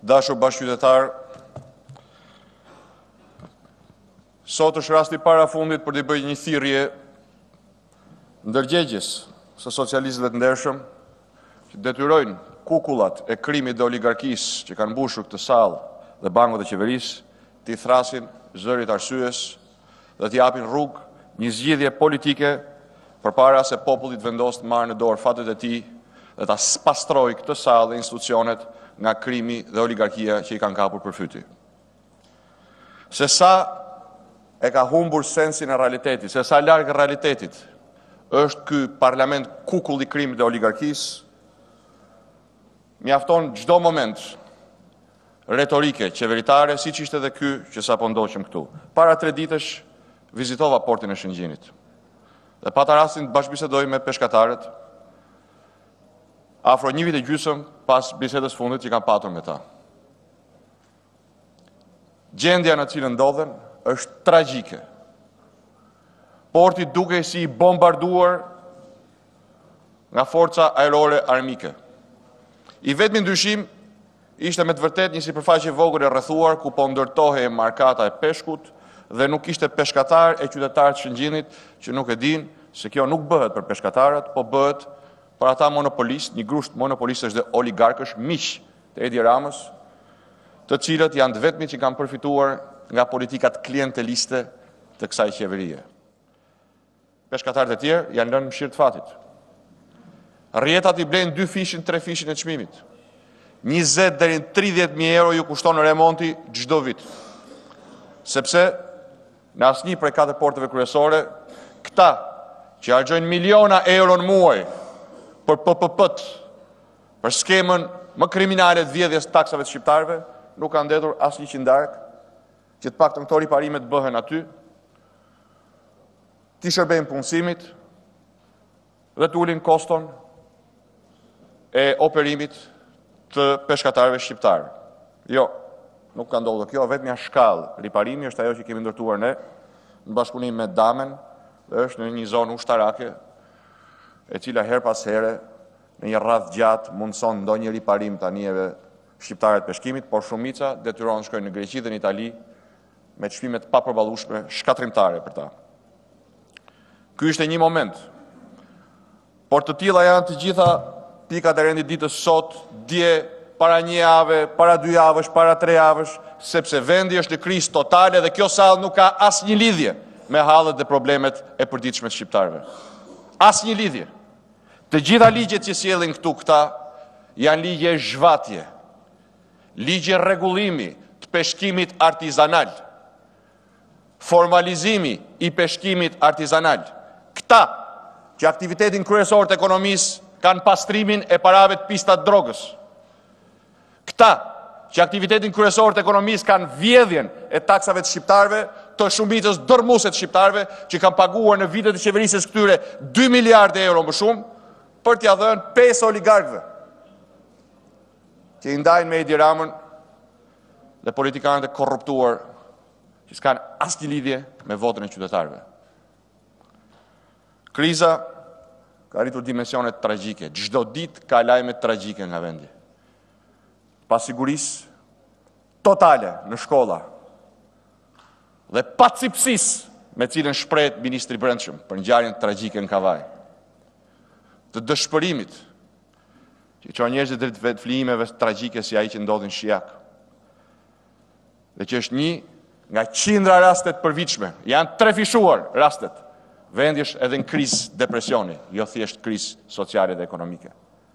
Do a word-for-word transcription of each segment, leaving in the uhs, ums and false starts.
Dashur bashkëqytetar, sot është rasti para fundit për të bëjë një thirrje ndërgjegjes së socialistëve të ndershëm që detyrojnë kukullat e krimit dhe oligarkisë që kanë mbushur këtë sallë dhe bankët e qeverisë t'i thrasin zërit arsyes dhe t'i japin rrugë një zgjidhje politike përpara se populli të vendosë të marrë në dorë fatet e tij dhe ta pastrojë këtë sallë dhe institucionet nga krimi dhe oligarkia që i kanë kapur përfyti. Se sa e ka humbur sensin e realitetit, se sa larg realitetit është ky parlament kukull i krimit dhe oligarkisë, mjafton çdo moment retorike qeveritare, siç ishte edhe ky që sapo ndoqëm këtu. Para tre ditësh vizitova portin e Shëngjinit dhe pata rastin të bashkëbisedoj me peshkatarët afro një vit e gjysmë pas bisedës fundit që kam patur me ta. Gjendja në cilën ndodhen është tragjike. Porti duke si i bombarduar nga forca ajrore armike. I vetmi ndryshim ishte me të vërtet një sipërfaqe vogël e rrethuar ku po ndërtohej markata e peshkut dhe nuk ishte peshkatar e qytetarët të Shëngjinit që nuk e din se kjo nuk bëhet për peshkatarët, po bëhet për ata monopolistë, një grusht monopolistësh dhe oligarkësh miq të Edi Ramës, të cilët janë të vetmit që kanë përfituar nga politikat klienteliste të kësaj qeverie. Peshkatarët e tjerë janë lënë mëshirë të fatit. Rrjetat i blejnë dy fishin, tre fishin e çmimit. njëzet deri në tridhjetë mijë euro ju kushton remonti çdo vit. Sepse në asnjë prej katër porteve kryesore, këta që harxojnë miliona euro në muaj për P P P-t, për skemën më kriminale të vjedhjes taksave të shqiptarëve, nuk kanë ndetur asnjë qindark që të paktën këto riparimet bëhen aty, t'i shërbejnë punësimit dhe t'ulin koston e operimit të peshkatarëve shqiptarë. Jo, nuk ka ndodhur kjo, vetëm shkallë riparimi është ajo që kemi ndërtuar ne në bashkëpunim me Damen, dhe është në një zonë ushtarake, e cila her pas here në një radhë gjatë mundson ndonjë riparim të anijeve shqiptare të peshkimit, por shumica detyrohen shkojnë në Greqi dhe në Itali me çmime të papërballueshme shkatrimtare për ta. Ky ishte një moment, por të tilla janë të gjitha pikat e rendit ditës sot, dje, para një jave, para dy javësh, para tre javësh, sepse vendi është në krizë totale dhe kjo sallë nuk ka asnjë lidhje me hallet dhe problemet e përditshme të shqiptarëve. Asnjë lidhje. Të gjitha ligjet që sjellin këtu këta janë ligje zhvatje, ligje rregullimi të peshkimit artizanal, formalizimi i peshkimit artizanal. Këta që aktivitetin kryesor të ekonomisë kanë pastrimin e parave të pistat drogës. Këta që aktivitetin kryesor të ekonomisë kanë vjedhjen e taksave të shqiptarëve, të shumicës dërmuese të shqiptarëve që kanë paguar në vitet e qeverisjes këtyre dy miliardë euro më shumë për t'ia dhënë pesë oligarkëve që i ndajnë me Edi Ramën dhe politikanët e korruptuar që s'kan asnjë lidhje me votën e qytetarëve. Kriza ka arritur dimensione tragjike. Çdo ditë ka lajme tragjike nga vendi. Pasigurisë totale në shkolla dhe pacipësisë me cilën shprehet ministri i Brendshëm për ngjarjen tragjike në Kavaj. Të dëshpërimit që çon njerëzit drejt vetflijimeve tragjike si ai që ndodhin në Shijak. Dhe që është një nga qindra rastet përvitshme. Janë trefishuar rastet. Vendi është edhe në krizë depresioni, jo thjesht krizë sociale dhe ekonomike.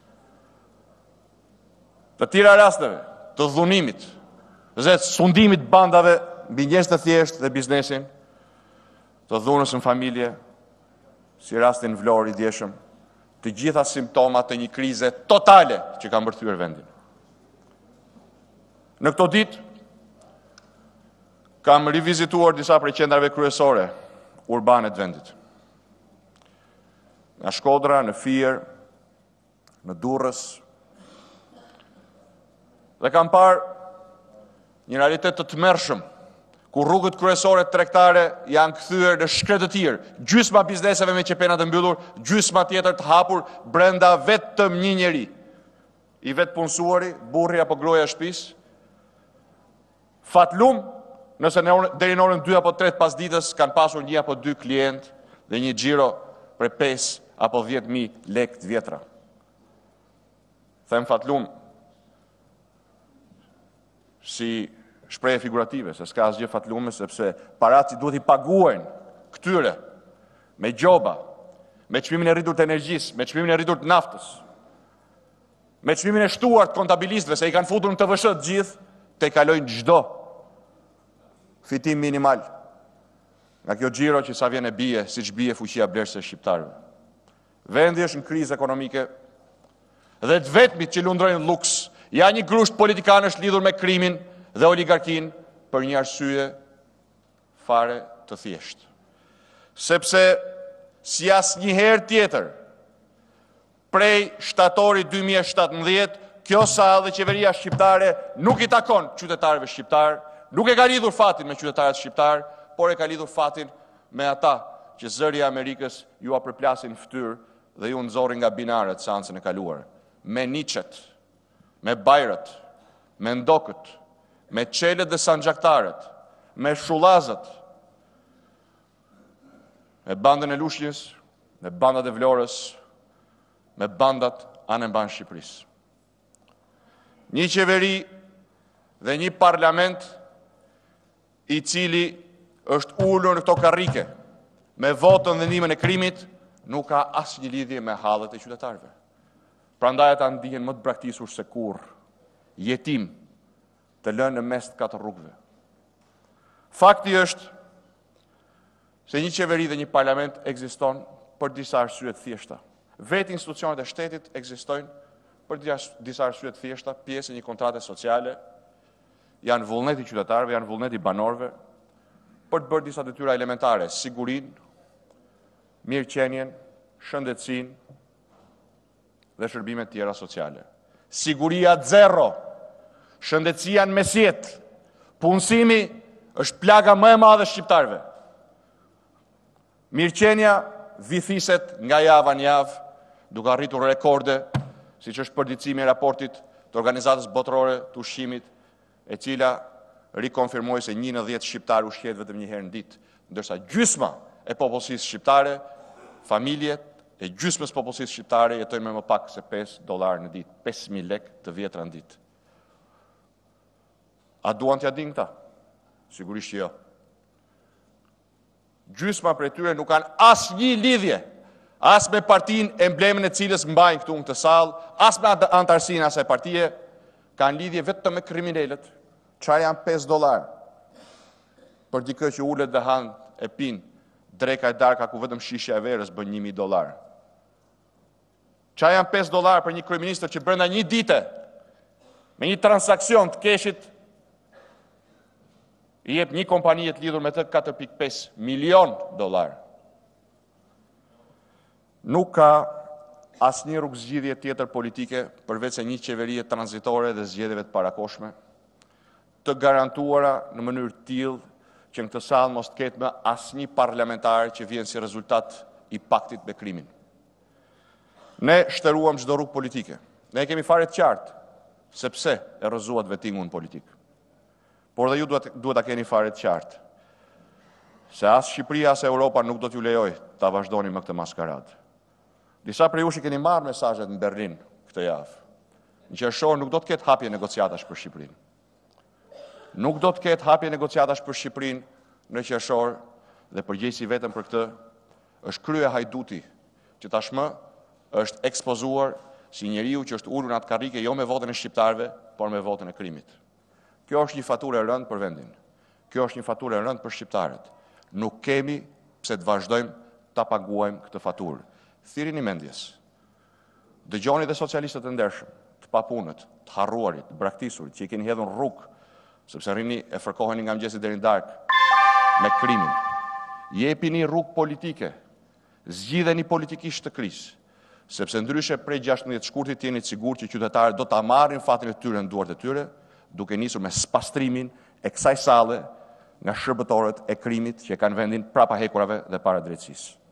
Të tjera rasteve të dhunimit, dhe sundimit bandave mbi njerëz të thjeshtë dhe biznesin, të dhunës në familje, si rastin Vlorë i djeshëm, të gjitha simptomat të një krize totale që ka mbërthyer vendin. Në këto ditë kam rivizituar disa prej qendrave kryesore urbane të vendit. Nga Shkodra, në Fier, në Durrës. Dhe kam parë një realitet të tmerrshëm, ku rrugët kryesore tregtare janë kthyer në shkretëtir, gjysma bizneseve me qepena të mbyllur, gjysma tjetër të hapur brenda vetëm një njeri, i vetë punësuari, burri apo gruaja e shtëpisë, Fatlum, nëse deri në orën dy apo tre pas ditës kanë pasur një apo dy klient dhe një xhiro për pesë apo dhjetë mijë lekë të vjetra. Them fatlum si shprehje figurative, se s'ka asgjë fatlume, sepse parat që duhet i paguajnë këtyre me gjoba, me çmimin e rritur të energjisë, me çmimin e rritur të naftës, me çmimin e shtuar të kontabilistëve, se i kanë futur në T V S të gjithë, te kalojnë çdo fitim minimal nga kjo xhiro që sa vjen e bie, siç bie fuqia blerëse shqiptarëve. Vendi është në krizë ekonomike dhe të vetmit që lundrojnë luks janë një grusht politikanësh lidhur me krimin dhe oligarkin për një arsye fare të thjeshtë. Sepse si asnjëherë tjetër prej shtatorit dy mijë e shtatëmbëdhjetë, kjo sallë dhe qeveria shqiptare nuk i takon qytetarëve shqiptar, nuk e ka lidhur fatin me qytetarët shqiptar, por e ka lidhur fatin me ata që zëri i Amerikës ju a përplasin fytyrë dhe ju nxorrin nga binarët seancën e kaluar. Me Niçet, me Bajrët, me Ndokët, me Çelët dhe Sanxhaktarët, me Shullazët, me bandën e Lushnjës, me bandat e Vlorës, me bandat anë mban Shqipërisë. Një qeveri dhe një parlament i cili është ulur në këto karrike me votën dhe ndihmën e krimit nuk ka asnjë lidhje me hallet e qytetarëve. Prandaj ata ndihen më të braktisur se kurrë, jetim të lënë në mes të katër rrugëve. Fakti është se një qeveri dhe një parlament ekziston për disa arsye të thjeshta. Vetë institucionet e shtetit ekzistojnë për disa arsye të thjeshta, pjesë e një kontrate sociale, janë vullneti i qytetarëve, janë vullneti i banorëve, për të bërë disa detyra elementare, sigurinë, mirëqenien, shëndetësinë dhe shërbimet tjera sociale. Siguria zero, shëndetësia në mesjet, punësimi është plaga më e madhe shqiptarëve. Mirëqenia vithiset nga java në javë, duke arritur rekorde, siç është përditësimi i raportit të Organizatës Botërore të Ushqimit, e cila rikonfirmoi se një në dhjetë shqiptar ushqehet vetëm një herë në ditë, ndërsa gjysma e popullsisë shqiptare, familjet e gjysmës popullsisë shqiptare jetojnë me më pak se pesë dollar në ditë, pesë mijë lekë të vjetra në ditë. A duan t'ja dinë këta? Sigurisht jo. Gjysma prej tyre nuk kanë asnjë lidhje as me partinë emblemin e cilës mbajnë këtu në këtë sallë, as me antarësinë e asaj partie, kanë lidhje vetëm me kriminalët. Çfarë janë pesë dollar për dikë që ulet dhe han e pin dreka e darka ku vetëm shishja e verës bën një mijë dollar. Çfarë janë pesë dollar për një kryeministër që brenda një dite me një transaksion të keshit i jep një kompani të lidhur me të katër pikë pesë milion dollar. Nuk ka asnjë rrugë zgjidhje tjetër politike përveç se një qeverie tranzitore dhe zgjedhjeve të parakoshme, të garantuara në mënyrë të tillë që në këtë sallë mos të ketë më asnjë parlamentar që vjen si rezultat i paktit me krimin. Ne shtëruam çdo rrugë politike. Ne kemi fare të qartë se pse e rrëzuat vettingun politik. Por dhe ju duhet duhet ta keni fare të qartë se as Shqipëria as Europa nuk do t'ju lejoj ta vazhdoni me këtë maskaradë. Disa prej jush i keni marrë mesazhet në Berlin këtë javë. Në qershor nuk do të ketë hapje negociatash për Shqipërinë. Nuk do të ketë hapje negociatash për Shqipërinë në qershor dhe përgjegjësi vetëm për këtë është krye Hajduti, që tashmë është ekspozuar si njeriu që është ulur në atë karrike jo me votën e shqiptarëve, por me votën e krimit. Kjo është një faturë e rëndë për vendin. Kjo është një faturë e rëndë për shqiptarët. Nuk kemi pse të vazhdojmë ta paguajmë këtë faturë. Thirrini mendjes. Dëgjoni dhe socialistët e ndershëm, të papunët, të harruarit, të braktisurit, që i keni hedhur rrugë, sepse rrini e fërkoheni nga mëngjesi deri në darkë me krimin. Jepini rrugë politike, zgjidheni politikisht të krizë, sepse ndryshe prej gjashtëdhjetë shkurtit jeni të sigurt që qytetarët do ta marrin fatin e tyre në duart e tyre, duke nisur me spastrimin e kësaj salle nga shërbëtorët e krimit që kanë vendin prapa hekurave dhe para drejtësisë.